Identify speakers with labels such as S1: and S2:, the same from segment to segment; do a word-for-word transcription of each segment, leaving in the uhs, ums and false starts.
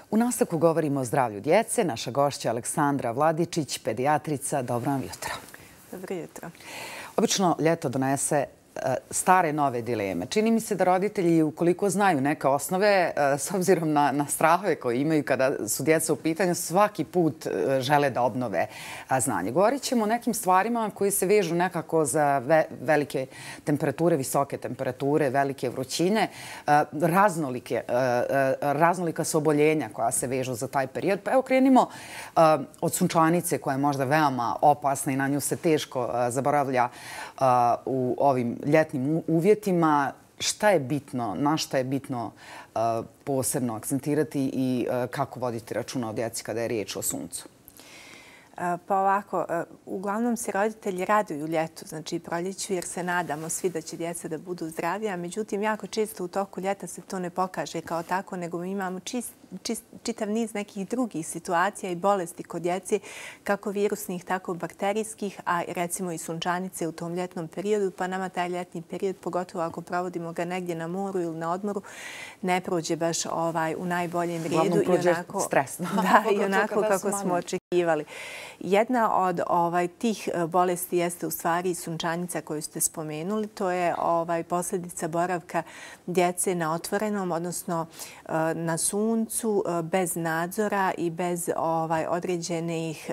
S1: U nastavku govorimo o zdravlju djece. Naša gošća Aleksandra Vladičić, pedijatrica. Dobro vam jutro.
S2: Dobro jutro.
S1: Obično ljeto donese stare nove dileme. Čini mi se da roditelji, ukoliko znaju neke osnove, s obzirom na, na strahove koje imaju kada su djeca u pitanju, svaki put žele da obnove znanje. Govorit ćemo o nekim stvarima koji se vežu nekako za ve, velike temperature, visoke temperature, velike vrućine, raznolike, raznolika su oboljenja koja se vežu za taj period. Pa evo krenimo od sunčanice koja je možda veoma opasna i na nju se teško zaboravlja u ovim ljetnim uvjetima. Šta je bitno, na šta je bitno uh, posebno akcentirati i uh, kako voditi računa o djeci kada je riječ o suncu?
S2: Pa ovako, uglavnom se roditelji raduju ljetu, znači proljeću, jer se nadamo svi da će djeca da budu zdravija. Međutim, jako često u toku ljeta se to ne pokaže kao tako, nego mi imamo čist, čist, čitav niz nekih drugih situacija i bolesti kod djece, kako virusnih, tako bakterijskih, a recimo i sunčanice u tom ljetnom periodu. Pa nama taj ljetni period, pogotovo ako provodimo ga negdje na moru ili na odmoru, ne prođe baš ovaj, u najboljem redu.
S1: Uglavnom prođe onako, stresno.
S2: Da, i onako kako smo očekivali. Jedna od ovaj, tih bolesti jeste u stvari sunčanica koju ste spomenuli. To je ovaj, posljedica boravka djece na otvorenom, odnosno na suncu, bez nadzora i bez ovaj, određenih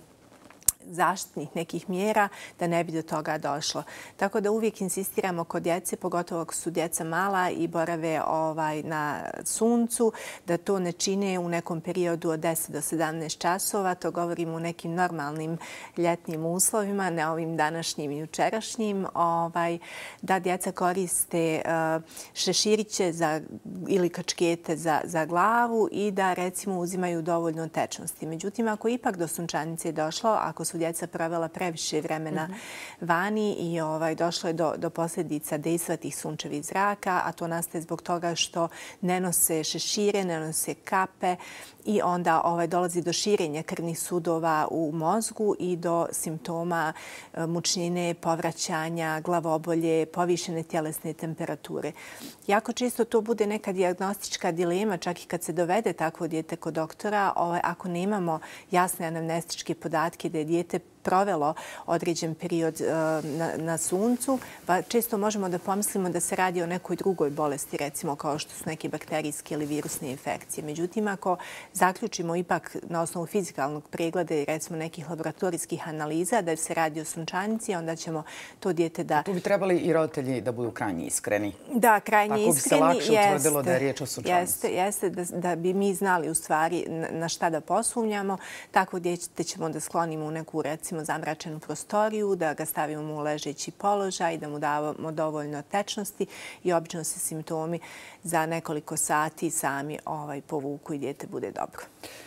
S2: zaštitnih nekih mjera da ne bi do toga došlo. Tako da uvijek insistiramo kod djece, pogotovo ako su djeca mala i borave ovaj, na suncu, da to ne čine u nekom periodu od deset do sedamnaest časova. To govorimo u nekim normalnim ljetnim uslovima, ne ovim današnjim i jučerašnjim. Ovaj, da djeca koriste uh, šeširiće za, ili kačkete za, za glavu i da recimo uzimaju dovoljno tečnosti. Međutim, ako ipak do sunčanice je došlo, ako su djeca provela previše vremena vani i ovaj, došlo je do, do posljedica dejstva tih sunčevih zraka, a to nastaje zbog toga što ne nose šešire, ne nose kape i onda ovaj, dolazi do širenja krvnih sudova u mozgu i do simptoma mučnine, povraćanja, glavobolje, povišene tjelesne temperature. Jako često to bude neka dijagnostička dilema, čak i kad se dovede takvo dijete kod doktora, ovaj, ako nemamo jasne anamnestičke podatke da je dijete provelo određen period na, na suncu, pa često možemo da pomislimo da se radi o nekoj drugoj bolesti, recimo kao što su neke bakterijske ili virusne infekcije. Međutim, ako zaključimo ipak na osnovu fizikalnog pregleda i recimo nekih laboratorijskih analiza da se radi o sunčanici, onda ćemo to dijete da...
S1: Tu bi trebali i roditelji da budu krajnje iskreni.
S2: Da, krajnje iskreni.
S1: Tako bi se lakše utvrdilo da je riječ o sunčanici.
S2: Jeste, jeste da, da bi mi znali u stvari na šta da posumnjamo. Tako dijete ćemo da sklonimo u neku, recimo, zamračenu prostoriju, da ga stavimo u ležeći položaj, da mu damo dovoljno tečnosti i obično se simptomi za nekoliko sati sami ovaj, povuku i dijete bude dobro.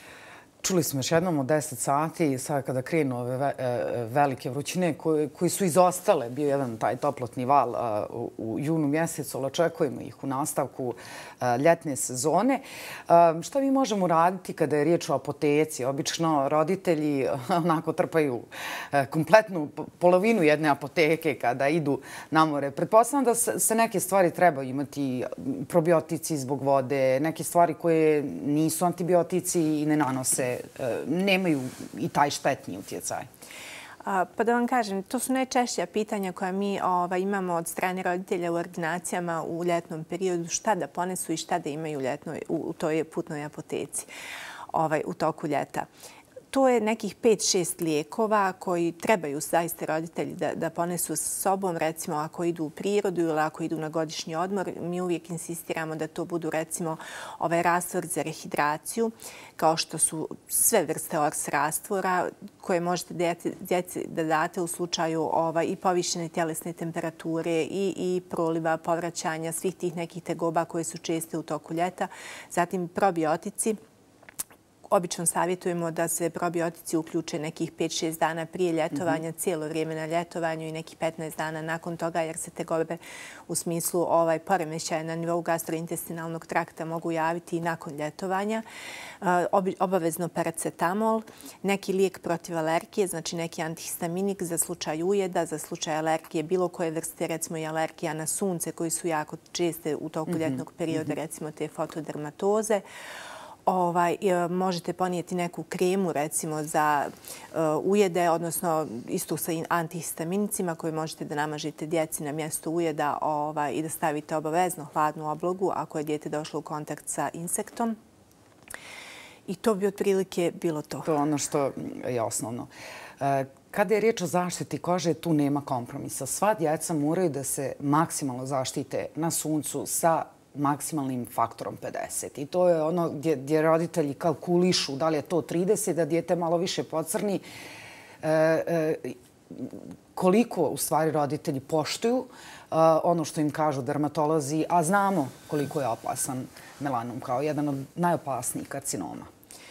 S1: Čuli smo još jednom od deset sati, sad kada krenu ove velike vrućine koji, koji su izostale, bio jedan taj toplotni val u, u junu mjesecu, ali očekujemo ih u nastavku ljetne sezone. Šta mi možemo raditi kada je riječ o apoteci? Obično roditelji onako trpaju kompletnu polovinu jedne apoteke kada idu na more. Pretpostavljam da se neke stvari treba imati, probiotici zbog vode, neke stvari koje nisu antibiotici i ne nanose, nemaju i taj štetni utjecaj.
S2: Pa da vam kažem, to su najčešća pitanja koja mi ovaj, imamo od strane roditelja u ordinacijama u ljetnom periodu, šta da ponesu i šta da imaju u, ljetnoj, u, u toj putnoj apoteci ovaj, u toku ljeta. To je nekih pet šest lijekova koji trebaju zaista roditelji da, da ponesu sa sobom, recimo ako idu u prirodu ili ako idu na godišnji odmor. Mi uvijek insistiramo da to budu recimo ovaj rastvor za rehidraciju, kao što su sve vrste ors rastvora koje možete djeci da date u slučaju ovaj, i povišene tjelesne temperature i, i proliva, povraćanja, svih tih nekih tegoba koje su česte u toku ljeta. Zatim probiotici. Obično savjetujemo da se probiotici uključe nekih pet šest dana prije ljetovanja, cijelo vrijeme na ljetovanju i nekih petnaest dana nakon toga, jer se tegobe u smislu ovaj, poremećaja na nivou gastrointestinalnog trakta mogu javiti i nakon ljetovanja. Obavezno paracetamol, neki lijek protiv alergije, znači neki antihistaminik za slučaj ujeda, za slučaj alergije bilo koje vrste, recimo i alergija na sunce koji su jako česte u toku ljetnog perioda, recimo te fotodermatoze. Možete ponijeti neku kremu, recimo, za ujede, odnosno isto sa antihistaminicima koju možete da namažite djeci na mjesto ujeda i da stavite obavezno hladnu oblogu ako je dijete došlo u kontakt sa insektom. I to bi otprilike bilo to.
S1: To je ono što je osnovno. Kada je riječ o zaštiti kože, tu nema kompromisa. Sva djeca moraju da se maksimalno zaštite na suncu sa maksimalnim faktorom pedeset. I to je ono gdje roditelji kalkulišu da li je to trideset, da dijete malo više pocrni. Koliko u stvari roditelji poštuju ono što im kažu dermatolozi, a znamo koliko je opasan melanom kao jedan od najopasnijih karcinoma.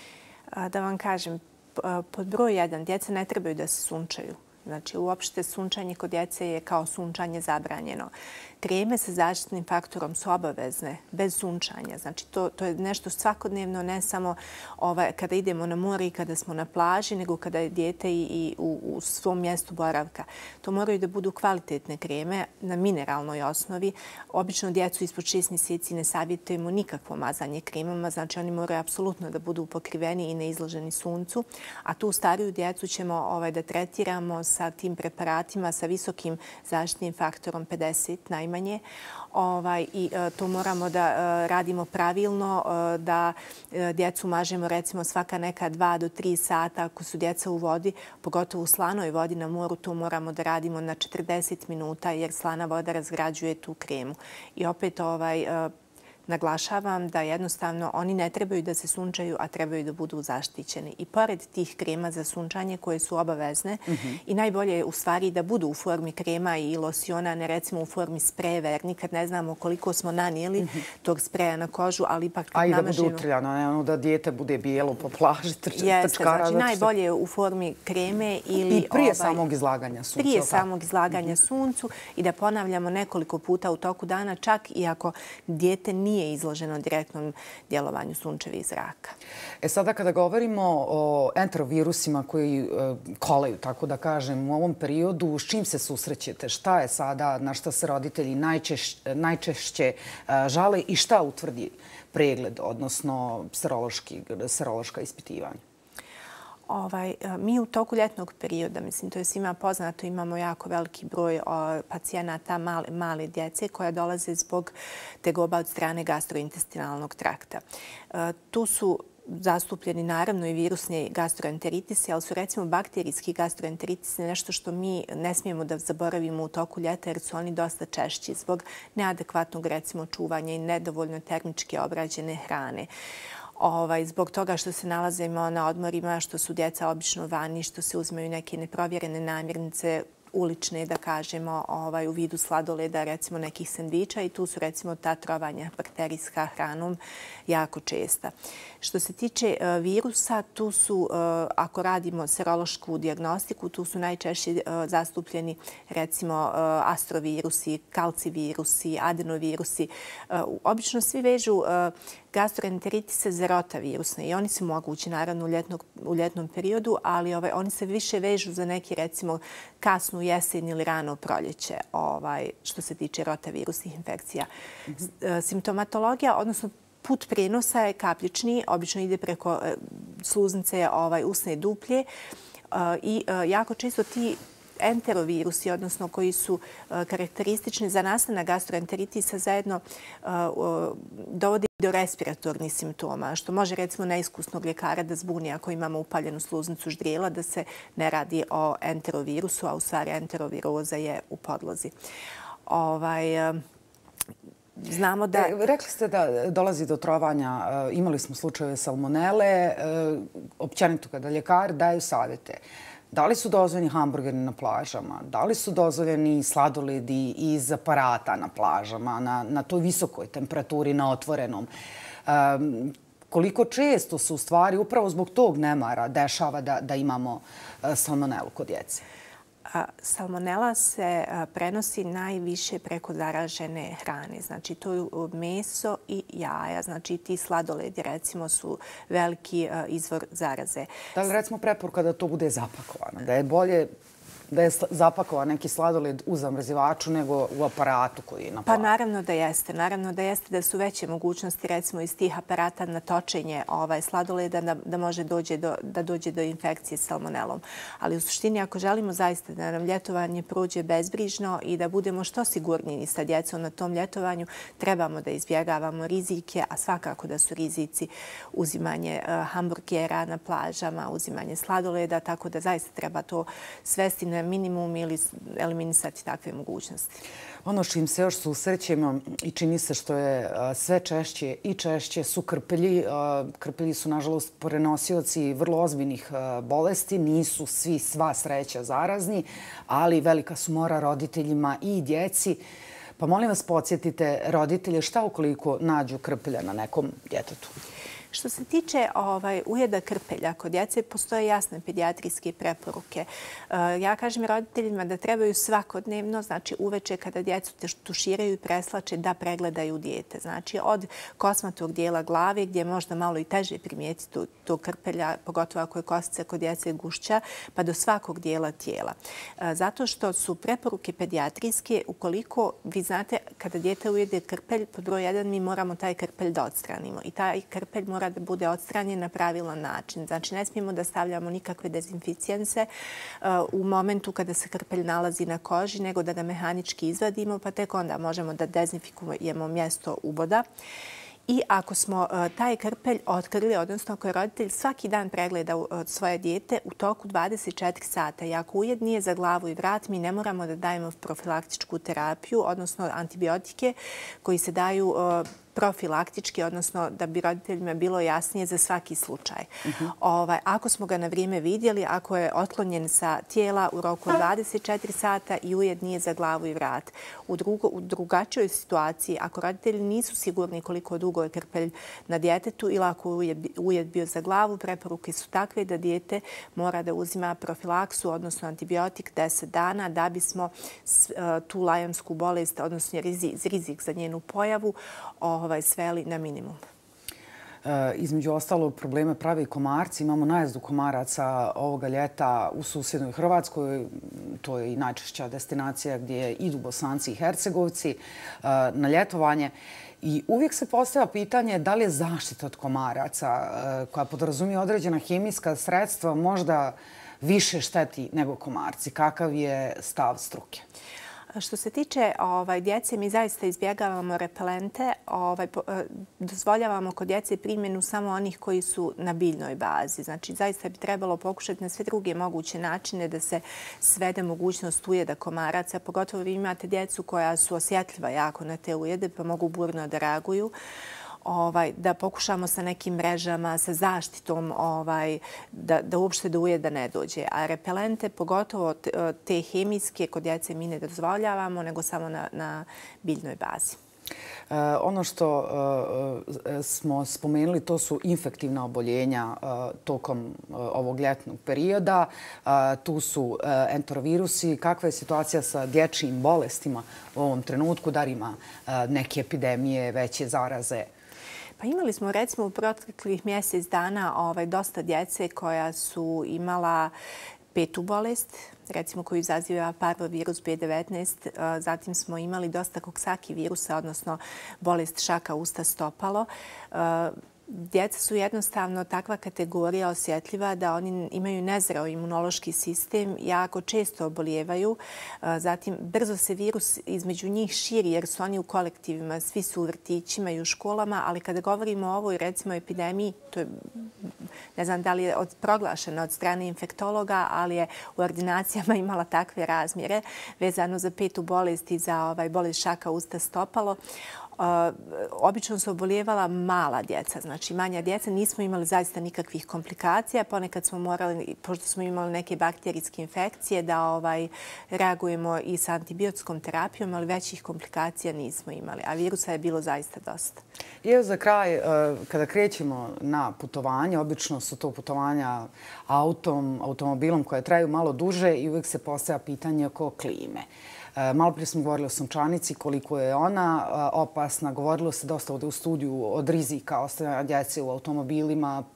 S2: Da vam kažem, pod broj jedan, djeca ne trebaju da se sunčaju. Znači, uopšte sunčanje kod djece je kao sunčanje zabranjeno. Kreme sa zaštitnim faktorom su obavezne, bez sunčanja. Znači, to, to je nešto svakodnevno, ne samo ovaj, kada idemo na more i kada smo na plaži, nego kada je dijete i, i u, u svom mjestu boravka. To moraju da budu kvalitetne kreme na mineralnoj osnovi. Obično djecu ispod šest mjeseci ne savjetujemo nikakvo mazanje kremama, znači oni moraju apsolutno da budu pokriveni i ne izloženi suncu. A tu stariju djecu ćemo ovaj, da tretiramo sa tim preparatima sa visokim zaštitnim faktorom pedeset najmanje. Ovaj, I e, to moramo da e, radimo pravilno, e, da e, djecu mažemo recimo svaka neka dva do tri sata ako su djeca u vodi, pogotovo u slanoj vodi na moru, to moramo da radimo na četrdeset minuta jer slana voda razgrađuje tu kremu. I opet ovaj, e, naglašavam da jednostavno oni ne trebaju da se sunčaju, a trebaju da budu zaštićeni. I pored tih krema za sunčanje koje su obavezne i najbolje je u stvari da budu u formi krema i losiona, ne recimo u formi sprejeva, jer nikad ne znamo koliko smo nanijeli tog spreja na kožu, ali ipak kad namažemo...
S1: A i da bude utrljano, ne ono da dijete bude bijelo po plaži, trčkara.
S2: Jeste, znači najbolje je u formi kreme ili...
S1: I prije samog izlaganja suncu.
S2: Prije samog izlaganja suncu i da ponavljamo nekoliko puta u toku dana, čak i ako dijete nije nije izloženo direktnom djelovanju sunčevih zraka.
S1: E sada kada govorimo o enterovirusima koji kolaju, tako da kažem, u ovom periodu, s čim se susrećete? Šta je sada, na šta se roditelji najčešće žale i šta utvrdi pregled, odnosno serološka ispitivanja?
S2: Ovaj, mi u toku ljetnog perioda, mislim, to je svima poznato, imamo jako veliki broj o, pacijenata male, male djece koja dolaze zbog tegoba od strane gastrointestinalnog trakta. E, tu su zastupljeni naravno i virusni gastroenteritisi, ali su recimo bakterijski gastroenteritisi nešto što mi ne smijemo da zaboravimo u toku ljeta jer su oni dosta češći zbog neadekvatnog recimo čuvanja i nedovoljno termički obrađene hrane. Ovaj, zbog toga što se nalazimo na odmorima, što su djeca obično vani, što se uzmeju neke neprovjerene namirnice, ulične, da kažemo, ovaj, u vidu sladoleda, recimo nekih sendviča i tu su recimo ta trovanja bakterijska hranom jako česta. Što se tiče uh, virusa, tu su, uh, ako radimo serološku dijagnostiku, tu su najčešće uh, zastupljeni recimo uh, astrovirusi, kalcivirusi, adenovirusi. Uh, obično svi vežu uh, gastroenteritise za rotavirusne i oni su mogući naravno u, ljetnog, u ljetnom periodu, ali ovaj, oni se više vežu za neki recimo kasnu jesen ili rano proljeće ovaj, što se tiče rotavirusnih infekcija. Mm-hmm. Simptomatologija, odnosno put prenosa je kapljični, obično ide preko sluznice ovaj, usne duplje i jako često ti enterovirusi, odnosno koji su karakteristični za nastanak gastroenteritisa, zajedno dovode do respiratornih simptoma, što može recimo neiskusnog ljekara da zbuni ako imamo upaljenu sluznicu ždrijela, da se ne radi o enterovirusu, a u stvari enteroviroza je u podlozi. Ovaj, znamo da...
S1: E, rekli ste da dolazi do trovanja, imali smo slučajeve salmonele, općenito kada ljekari daju savjete. Da li su dozvoljeni hamburgeri na plažama? Da li su dozvoljeni sladoledi iz aparata na plažama, na, na toj visokoj temperaturi, na otvorenom? Um, koliko često se u stvari upravo zbog tog nemara dešava da, da imamo uh, salmonelu kod djece?
S2: Salmonela se prenosi najviše preko zaražene hrane. Znači, to je meso i jaja. Znači, ti sladoledi, recimo, su veliki izvor zaraze.
S1: Da li, recimo, preporuka da to bude zapakovano? Da je bolje da je zapakovan neki sladoled u zamrzivaču nego u aparatu koji je na
S2: Pa naravno da jeste. Naravno da jeste da su veće mogućnosti recimo iz tih aparata na točenje sladoleda da može da dođe do infekcije salmonelom. Ali u suštini ako želimo zaista da nam ljetovanje prođe bezbrižno i da budemo što sigurniji sa djecom na tom ljetovanju, trebamo da izbjegavamo rizike, a svakako da su rizici uzimanje hamburgera na plažama, uzimanje sladoleda, tako da zaista treba to svesti na minimum ili eliminisati takve mogućnosti.
S1: Ono s čim se još susrećemo i čini se što je sve češće i češće su krpelji. Krpelji su, nažalost, prenosioci vrlo ozbiljnih bolesti. Nisu svi, sva sreća, zarazni, ali velika su mora roditeljima i djeci. Pa molim vas, podsjetite roditelje šta ukoliko nađu krpelja na nekom djetetu?
S2: Što se tiče ujeda krpelja, kod djece postoje jasne pedijatrijske preporuke. Ja kažem roditeljima da trebaju svakodnevno, znači uveče kada djecu tuširaju i preslače, da pregledaju dijete. Znači od kosmatog dijela glave gdje je možda malo i teže primijetiti to krpelja, pogotovo ako je kostica kod djece gušća, pa do svakog dijela tijela. Zato što su preporuke pedijatrijske, ukoliko vi znate kada dijete ujede krpelj, pod broj jedan mi moramo taj krpelj da odstranimo. I taj krpelj mora da bude odstranjen na pravilan način. Znači, ne smijemo da stavljamo nikakve dezinficijense u momentu kada se krpelj nalazi na koži, nego da ga mehanički izvadimo, pa tek onda možemo da dezinfikujemo mjesto uboda. I ako smo taj krpelj otkrili, odnosno ako je roditelj svaki dan pregleda svoje dijete u toku dvadeset četiri sata i ako ujed nije za glavu i vrat, mi ne moramo da dajemo profilaktičku terapiju, odnosno antibiotike koji se daju profilaktički, odnosno da bi roditeljima bilo jasnije za svaki slučaj. Ako smo ga na vrijeme vidjeli, ako je otklonjen sa tijela u roku dvadeset četiri sata i ujed nije za glavu i vrat. U drugačijoj situaciji, ako roditelji nisu sigurni koliko dugo je krpelj na djetetu ili ako je ujed bio za glavu, preporuke su takve da dijete mora da uzima profilaksu, odnosno antibiotik deset dana da bismo tu lajonsku bolest, odnosno rizik za njenu pojavu, sveli na minimum.
S1: Između ostalog, probleme pravi komarci. Imamo najezdu komaraca ovoga ljeta u susjednoj Hrvatskoj. To je i najčešća destinacija gdje idu Bosanci i Hercegovci na ljetovanje. I uvijek se postavlja pitanje da li je zaštita od komaraca koja podrazumije određena hemijska sredstva možda više šteti nego komarci. Kakav je stav struke?
S2: Što se tiče djece, mi zaista izbjegavamo repelente. Dozvoljavamo kod djece primjenu samo onih koji su na biljnoj bazi. Znači, zaista bi trebalo pokušati na sve druge moguće načine da se svede mogućnost ujeda komaraca. Pogotovo vi imate djecu koja su osjetljiva jako na te ujede, pa mogu burno da reaguju. Da pokušamo sa nekim mrežama, sa zaštitom, da uopšte do ujeda ne dođe. A repelente, pogotovo te hemijske, kod djece mi ne dozvoljavamo, nego samo na biljnoj bazi.
S1: Ono što smo spomenuli, to su infektivna oboljenja tokom ovog ljetnog perioda. Tu su enterovirusi. Kakva je situacija sa dječjim bolestima u ovom trenutku? Da li ima neke epidemije, veće zaraze?
S2: Pa imali smo recimo u proteklih mjesec dana dosta djece koja su imala petu bolest, recimo koju izaziva parvovirus B devetnaest. Zatim smo imali dosta koksaki virusa, odnosno bolest šaka usta stopalo. Djeca su jednostavno takva kategorija osjetljiva da oni imaju nezreo imunološki sistem, jako često obolijevaju. Zatim, brzo se virus između njih širi jer su oni u kolektivima, svi su u vrtićima i u školama, ali kada govorimo o ovoj, recimo, epidemiji, to je, ne znam da li je proglašena od strane infektologa, ali je u ordinacijama imala takve razmjere vezano za petu bolest i za bolest šaka usta stopalo. Obično su obolijevala mala djeca, znači manja djeca. Nismo imali zaista nikakvih komplikacija. Ponekad smo morali, pošto smo imali neke bakterijske infekcije, da reagujemo i sa antibiotskom terapijom, ali većih komplikacija nismo imali. A virusa je bilo zaista dosta.
S1: I evo za kraj, kada krećemo na putovanje, obično su to putovanja autom, automobilom koje traju malo duže i uvijek se postavlja pitanje oko klime. Malo prije smo govorili o sunčanici, koliko je ona opasna. Govorilo se dosta ovdje u studiju od rizika ostavljanja djece u automobilima,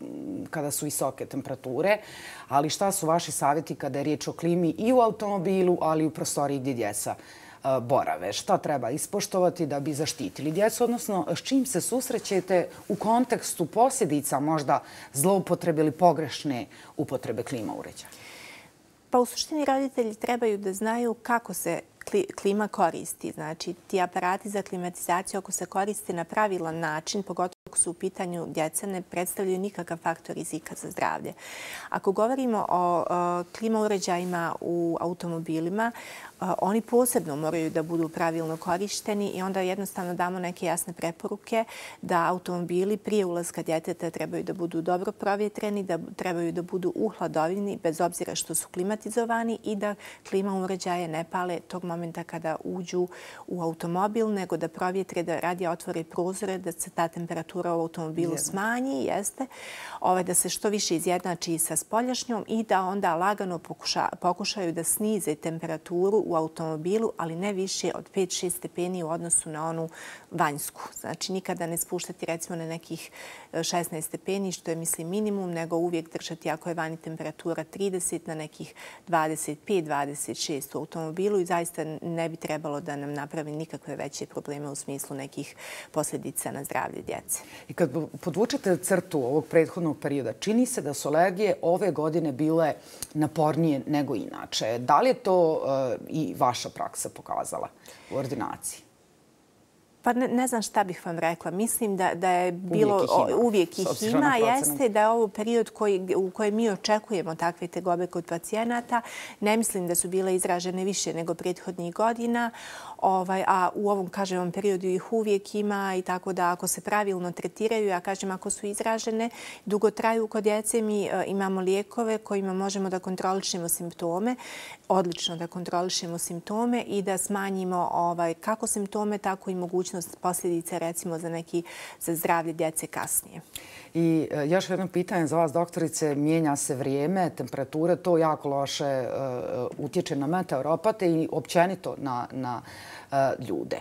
S1: kada su visoke temperature, ali šta su vaši savjeti kada je riječ o klimi i u automobilu, ali i u prostoriji gdje djeca borave? Šta treba ispoštovati da bi zaštitili djecu, odnosno s čim se susrećete u kontekstu posljedica možda zloupotrebe ili pogrešne upotrebe klima uređaja?
S2: Pa u suštini roditelji trebaju da znaju kako se klima koristi. Znači, ti aparati za klimatizaciju ako se koriste na pravilan način, pogotovo ako su u pitanju djeca, ne predstavljaju nikakav faktor rizika za zdravlje. Ako govorimo o klima uređajima u automobilima, oni posebno moraju da budu pravilno korišteni i onda jednostavno damo neke jasne preporuke da automobili prije ulaska djeteta trebaju da budu dobro provjetreni, da trebaju da budu u hladovini bez obzira što su klimatizovani i da klima uređaje ne pale tog momenta kada uđu u automobil, nego da provjetre, da radije otvore prozore, da se ta temperatura u automobilu smanji, jeste, da se što više izjednači sa spoljašnjom i da onda lagano pokušaju da snize temperaturu u automobilu, ali ne više od pet do šest stepeni u odnosu na onu vanjsku. Znači, nikada ne spuštati recimo na nekih šesnaest stepeni, što je, mislim, minimum, nego uvijek držati, ako je vani temperatura trideset, na nekih dvadeset pet do dvadeset šest u automobilu i zaista ne bi trebalo da nam napravi nikakve veće probleme u smislu nekih posljedica na zdravlje djece.
S1: I kad podvučete crtu ovog prethodnog perioda, čini se da su alergije ove godine bile napornije nego inače. Da li je to i vaša praksa pokazala u ordinaciji?
S2: Pa ne znam šta bih vam rekla. Mislim da je bilo... Uvijek ih ima. Jeste da je ovo period u kojem mi očekujemo takve tegobe kod pacijenata. Ne mislim da su bile izražene više nego prethodnih godina, a u ovom, kažem vam, periodu ih uvijek ima i tako da ako se pravilno tretiraju, ja kažem ako su izražene, dugo traju kod djece, mi imamo lijekove kojima možemo da kontrolišemo simptome, odlično da kontrolišemo simptome i da smanjimo kako simptome, tako i mogućnost posljedice, recimo, za neki za zdravlje djece kasnije.
S1: I još jedno pitanje za vas, doktorice. Mijenja se vrijeme, temperature, to jako loše utječe na meteoropate i općenito na ljude.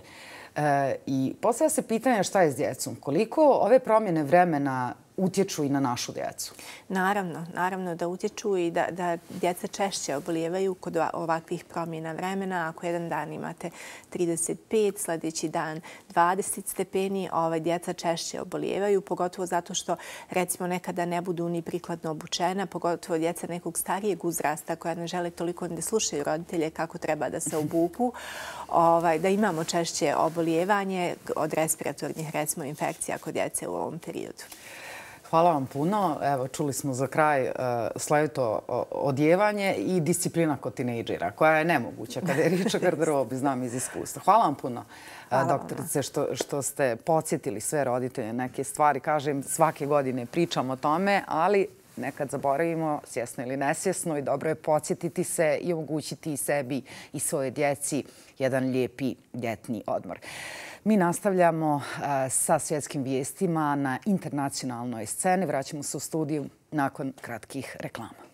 S1: I postavlja se pitanje šta je s djecom. Koliko ove promjene vremena utječu i na našu djecu?
S2: Naravno, naravno da utječu i da djeca češće obolijevaju kod ovakvih promjena vremena. Ako jedan dan imate trideset pet, sljedeći dan dvadeset stepeni, djeca češće obolijevaju, pogotovo zato što, recimo, nekada ne budu ni prikladno obučena, pogotovo djeca nekog starijeg uzrasta koja ne žele toliko da slušaju roditelje kako treba da se obuku, da imamo češće obolijevanje od respiratornih, recimo, infekcija kod djece u ovom periodu.
S1: Hvala vam puno. Evo, čuli smo za kraj slojevito odjevanje i disciplina kod tinejdžera, koja je nemoguća kada je riječ o garderobi, znam iz iskustva. Hvala vam puno, doktorice, što ste podsjetili sve roditelje neke stvari. Kažem, svake godine pričamo o tome, ali nekad zaboravimo, svjesno ili nesvjesno, i dobro je podsjetiti se i omogućiti sebi i svoje djeci jedan lijepi ljetni odmor. Mi nastavljamo sa svjetskim vijestima na internacionalnoj sceni. Vraćamo se u studiju nakon kratkih reklama.